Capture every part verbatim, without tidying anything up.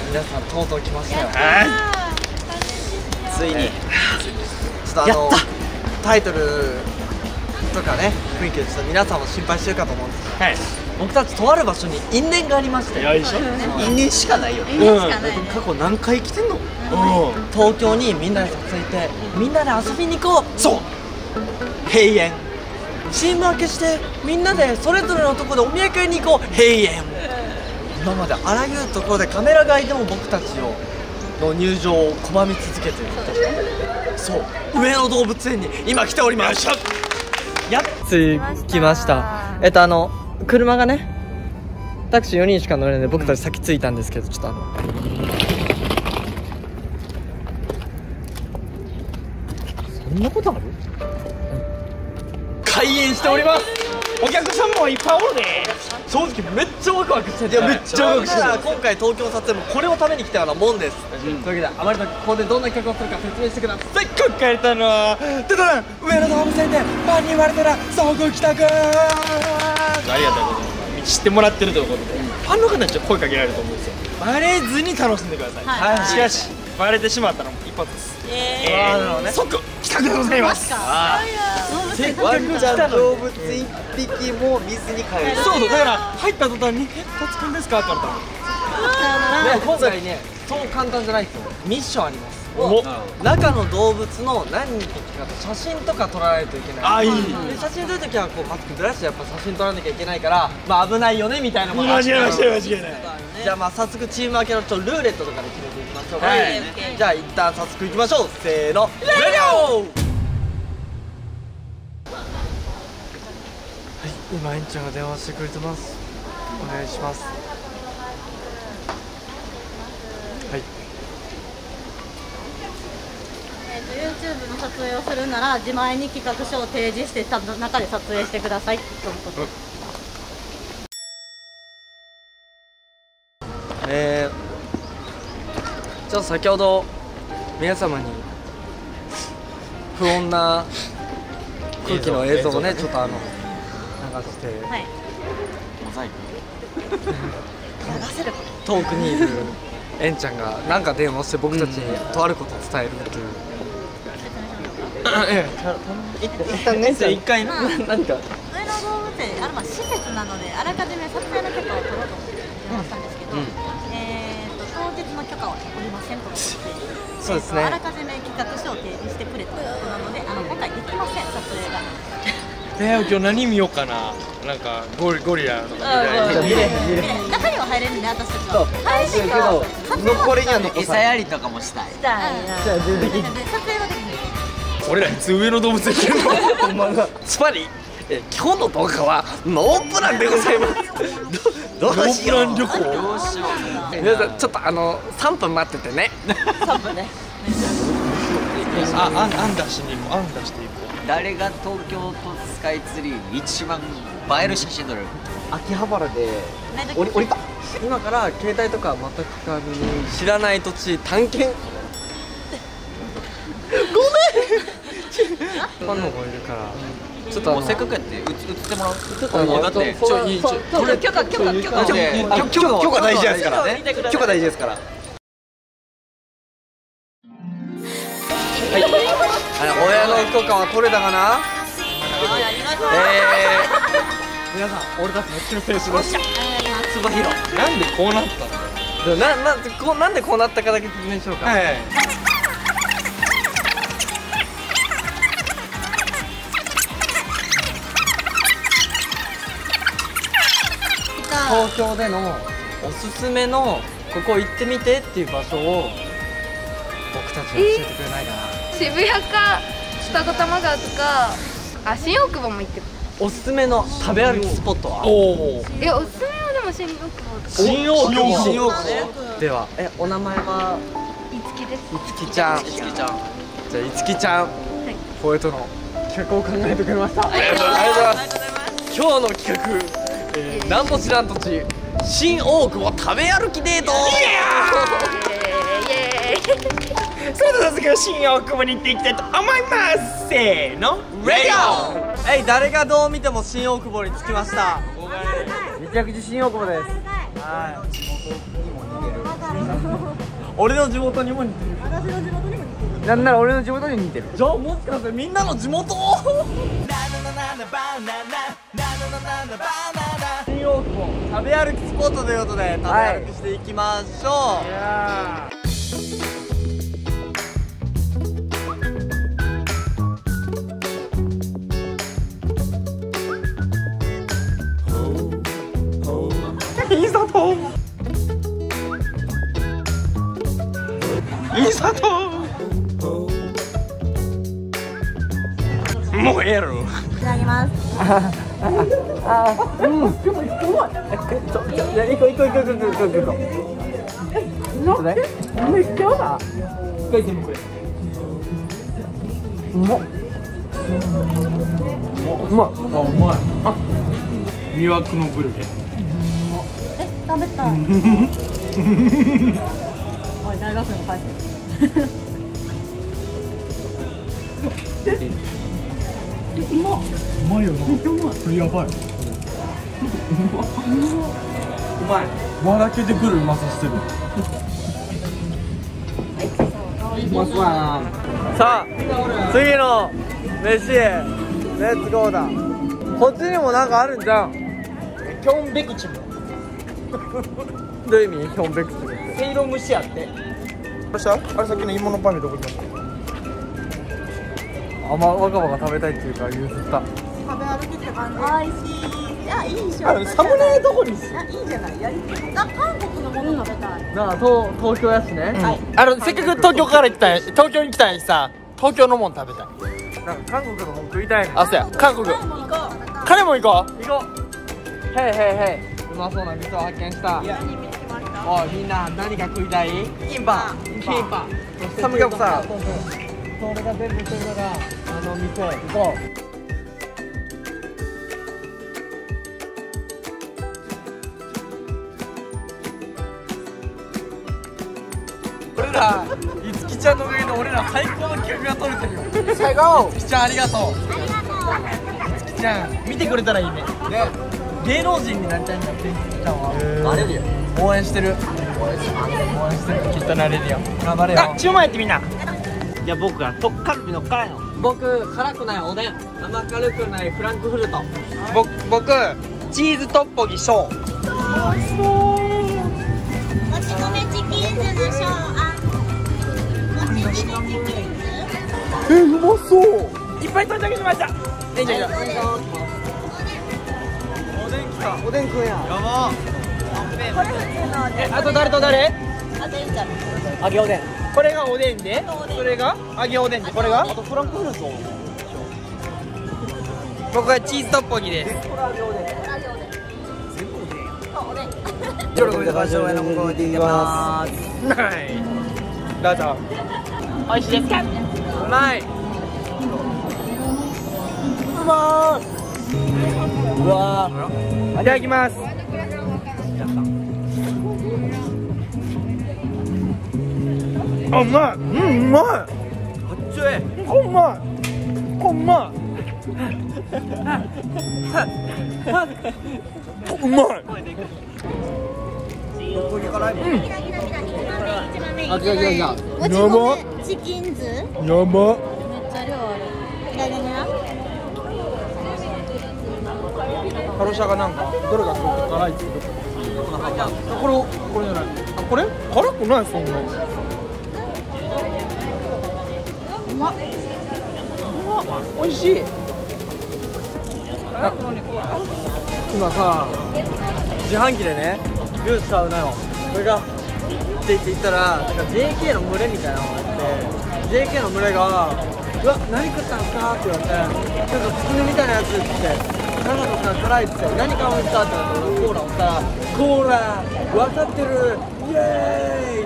皆さんとうとう来ましたよ。 ついにちょっとあのタイトルとかね雰囲気でちょっと皆さんも心配してるかと思うんですけど、はい、僕たちとある場所に因縁がありまして、 よいしょ。因縁しかないよね。 過去何回来てんの？東京にみんなで撮影行ってみんなで遊びに行こう。そう、閉園。チーム分けしてみんなでそれぞれのところでお土産買いに行こう。閉園。今まであらゆるところでカメラ外でも僕たちをの入場を拒み続けている。そう上野動物園に今来ております。やっつきました。えっとあの車がねタクシーよにんしか乗れないので僕たち先着いたんですけど、ちょっとあのそんなことある？開園しております。お客さんもいっぱいおるで。正直めっちゃワクワクしてて、いやめっちゃワクワクしてた。今回東京の撮影もこれを食べに来たようなもんです。というわけであまりのここでどんな企画をするか説明してください。せっかく帰れたのはてだ上野動物園でファンに言われたら即帰宅。 ありがとうございます。知ってもらってるということで、ファンの方にちょっと声かけられると思うんですよ。バレずに楽しんでください。はい、しかしバレてしまったらもう一発です。えー、即帰宅でございます。 せっかく来た動物一匹も見ずに帰る。 そうだから入った途端に「え、タツくんですか?」って言われたの。 でも今回ねそう簡単じゃないですよ。ミッションあります。中の動物の何匹かと写真とか撮らないといけない。あ、いい。で写真撮るときはこうマスクずらしてやっぱ写真撮らなきゃいけないから、まあ危ないよねみたいなものがあって。 間違えました間違えない。 じゃあまあ早速チーム分けのちょっとルーレットとかで決めていきましょうか。はい。じゃあ一旦早速いきましょう。せーの。レディオ。はい、今エンちゃんが電話してくれてます。お願いします。はい。 YouTube の撮影をするなら自前に企画書を提示して中で撮影してくださいということ。 えー、ちょっと先ほど皆様に不穏な空気の映像をねちょっとあの流して、はい、モザイク流せること遠くにいるエンちゃんがなんか電話して僕たちにとあることを伝えるという。ええ、一旦ね、一回何か上野動物園あれまあ施設なのであらかじめ撮影の許可を取ろうと思って電話したんですけど、えっと当日の許可は取りませんと言って、そうですね。あらかじめ企画書を提示してくれということなので、あの今回できません撮影が。 え、今日何見ようかな。なんかゴリゴリラとか見れ見れ中には入れるんで私たちは。入れるけど残りには残さない。餌やりとかもしたい。したい。 じゃあ撮影はできない。 俺らいつ上野動物園行くの？ つまり今日の動画はノープランでございます。どうしよう。ノープラン旅行。どうしよう。皆さんちょっとあのさんぷん待っててね。さんぷんね。 あ、あんあん出しに行こう。あん出していこう。 誰が東京都スカイツリーに一番映える写真撮れる？秋葉原で降り降りた。 今から携帯とか全く使わずに知らない土地探検。ごめん。ファンの子いるから。ちょっとあのせっかくやって映ってもらう。 ちょっとあのだってちょいいちょ許可許可許可許可許可大事ですからね。許可大事ですから。はい。 親の許可は取れたかな？えー、皆さん俺たちの救世主のつばひろ。 なんでこうなったんだよ。 ななこうなんでこうなったかだけ説明しようか。はい。東京でのおすすめのここ行ってみてっていう場所を僕たちに教えてくれないかな。 渋谷か二子玉川とか、あ、新大久保も行ってる。 おすすめの食べ歩きスポットは？ おお。え、おすすめはでも新大久保とか。 新大久保。新大久保。では、え、お名前は？ いつきです。 いつきちゃん。いつきちゃん。じゃあいつきちゃん。はい。これとの企画を考えてくれました。ありがとうございます。今日の企画。えー、なんとちなんとち新大久保食べ歩きデート。 それでは早速新大久保に行っていきたいと思います。せーの、レディオ。 えい、誰がどう見ても新大久保に着きました。めちゃくちゃ新大久保です。はい。地元にも逃げる。 俺の地元にも似てる。 私の地元にも似てる。 なんなら俺の地元に似てる。じゃあもしかしてみんなの地元。新大久保食べ歩きスポットということで食べ歩きしていきましょう。はい、インサートインサートもうええやろ。 いただきます。 あ、うん。でもうまい。ちょ、ちょ、いや、行こう、行こう、行こう、行こう、行こう、行こう。それ？めっちゃうまい。一回全部これ。うまっ。うまい。あ、うまい。あ、魅惑のブルゲ。 え、食べたい。おい、大学生の返せ。うまっ。うまいよな。めっちゃうまい。これやばい。うまい。 間だけでくるうまさしてる。 うまそうやな。さあ、次の飯へレッツゴーだ。こっちにもなんかあるんじゃん。 キョンベクチム。 どういう意味？キョンベクチムって。 せいろ蒸しやって。どうした？あれさっきの芋のパンでどこ行きました？ あんま若葉が食べたいっていうから譲った。 食べ歩きって感じ。おいしい。いや、いいでしょ。 あのサムネどこにする？ いや、いいじゃない。やりたい。あ、韓国のもの食べたい。 なあ、東東京やしね。 はい。 あのせっかく東京から来たん東京に来たんにさ、東京のもん食べたい。 なんか韓国のもん食いたいね。 あ、そうや。韓国。 行こう。 彼も行こう。 行こう。へいへいへい。うまそうな店を発見した。 何見つけました？ おい、みんな何が食いたい？キンパ。キンパ。 サムギョプサル。 それが全部してるのがあの店。行こう。俺ら、いつきちゃんのおかげで俺ら最高の企画が撮れてるよ。 最高。 いつきちゃんありがとう。 ありがとう。 いつきちゃん見てくれたらいいね。ね、芸能人になりたいんだっていつきちゃんは。なれるよ。応援してる。応援してる。 きっとなれるよ。 頑張れよ。 あ、注文やってみんな。 じゃあ僕がとっカルビの辛いの。 僕、辛くないおでん。甘辛くないフランクフルト。 僕僕チーズトッポギショー。 もち米チキンズのショー。あ、もち米チキンズ。 え、うまそう。 いっぱい到着しました。えいじゃじゃ。 おでん来た。おでんくんや。やば。 これ普通のおでん。 え、あと誰と誰？ あとゆうちゃん。 揚げおでん。 これがおでんで、それが揚げおでんで、これがあとフランクフルト。 僕はチーズトッポギです。 これ揚げおでん。 喜びと感謝へのご褒美いただきます。 はい。どうぞ。美味しいですか？ うまい。うまい。うわー。 いただきます。あ、うまい。うん、うまい。 あっちょい。 こうまい。こうまい。うまい。 あ、違う違う違う。 もち米チキンズ。 やば。 めっちゃ量ある。いただきます。 カロシャがなんかどれがすごく辛いって言うこれこれじゃない。あ、これ辛くないそんな。 うまっ。 美味しい。 今さ、自販機でね、ジュース買うのよ。それがって言って言ったら、なんか ジェーケー の群れみたいなのがあって、ジェーケー の群れが、うわ、何食ったんすかって言われて、なんかつくねみたいなやつって言って、辛かった辛いって言って、何買うんすかって言われて、俺コーラをしたら、コーラ、分かってる、イエーイ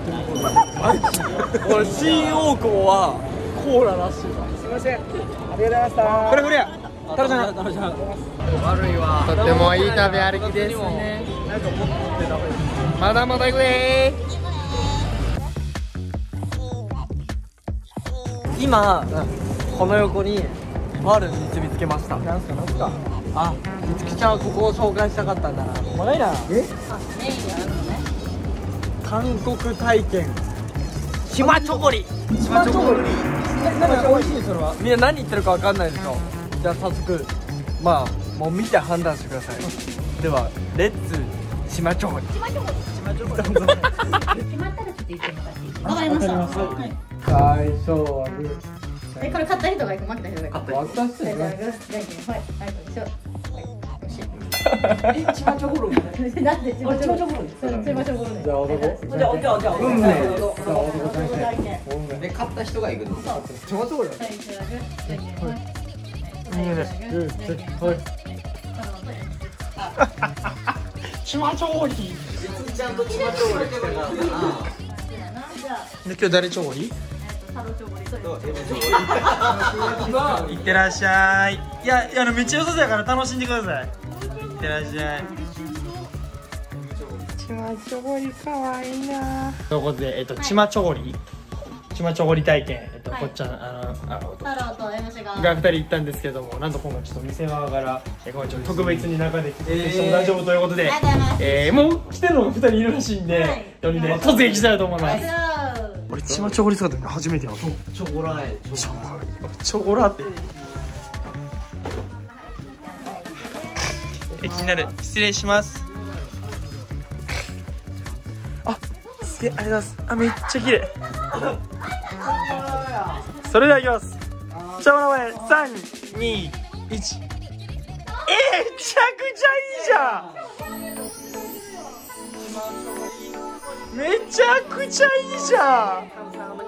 って俺、新大久保はコーラらしいわ。 すみません。ありがとうございました。これこれや。タロちゃん。 悪いわ。 とってもいい食べ歩きですね。 なんか持ってダメです。 まだまだ行くでー。今、この横にとある道見つけました。 なんすかなんすか。 あ、いつきちゃんはここを紹介したかったんだな。 うまいな。え？ カ韓国体験島チョゴリ島チョゴリ美味しいそれはみんな何言ってるか分かんないでしょじゃあ早速まあもう見て判断してくださいではレッツ島チョゴリ島チョゴリ島チョゴリ決まったらちょっと言ってもらっていいですか。わかりました最初はグーえこれ買った人がいく負けた人がいく買った人がいくはいはい一緒え、チマチョゴロなんでチマチョゴロチマチョゴロじゃあ男じゃあじゃあじゃあ運命じゃあ男体験運命で勝った人が行くのそうチマチョゴロはい一緒だねチマチョゴリちゃんとチマチョゴリ来たからで今日誰チョゴリタロチョゴリいってらっしゃいいや、あのめっちゃ良さそうやから楽しんでくださいいってらっしゃいチマチョゴリかわいいなということで、えっと、チマチョゴリチマチョゴリ体験、えっと、こっちゃん、あの、あの太郎と エムシー ががふたり行ったんですけどもなんと今回ちょっと店側からえ今回ちょっと特別に中で来てしても大丈夫ということでえー、もう来てるのがふたりいるらしいんで、はい、よにんで突撃したいと思います。俺チマチョゴリ姿初めてやるチョゴラーチョゴラチョゴラーってえ気になる失礼しますあすげえありがとうございますあめっちゃ綺麗それではいきますじゃあお名前さんにいちえめちゃくちゃいいじゃんめちゃくちゃいいじゃん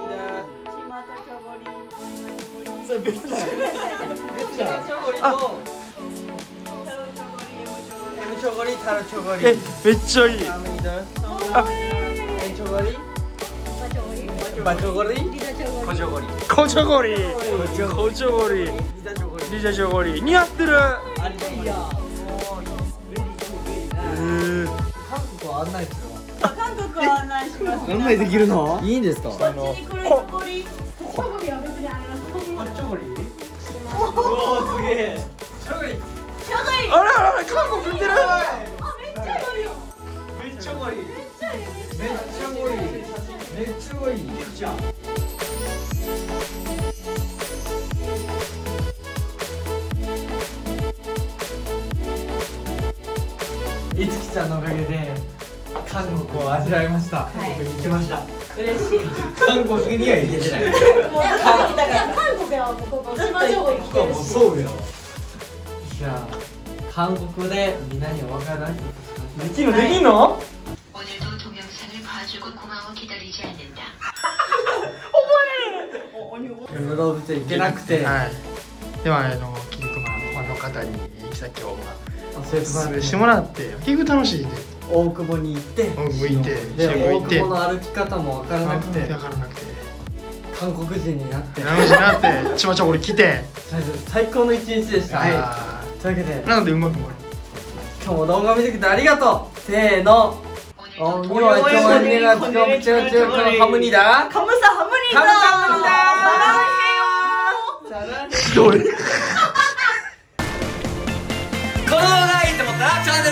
それめっちゃあチョゴリタロチョゴリえめっちゃいいあえチョゴリバチョゴリコチョゴリコチョゴリコチョゴリリザチョゴリ似合ってる韓国は案内する韓国は案内します。案内できるの？いいんですか？あの、これチョゴリ。チョゴリは別にあります。チョゴリ？おおすげえ。チョゴリ。チョゴリ。あらあら韓国行ってる。あめっちゃゴリよ。めっちゃゴリ。めっちゃいい。めっちゃゴリ。めっちゃゴリ。めっちゃ。いつきちゃんのおかげで韓国を味わいました。韓国に行きました。嬉しい。韓国には行けてない。韓国はここ島情報に来てるし。そうよ。じゃあ韓国でみんなにお別れだ。できるのできるの？覚え。動物園行けなくて。はい。ではあのキンクマンの方に行き先を説明してもらって結構楽しいね。大久保に行って大久保行ってで大久保の歩き方も分からなくて分からなくて韓国人になって韓国人になってチマチョゴリ来て最高の一日でした。はいというわけでなのでうまくも今日も動画見てくれてありがとうせーのおにはちょわにがつかむちゃちゃこのハムニだカムサハムニだハムニだサランヘヨサランヘヨこの動画がいいと思ったらチャンネル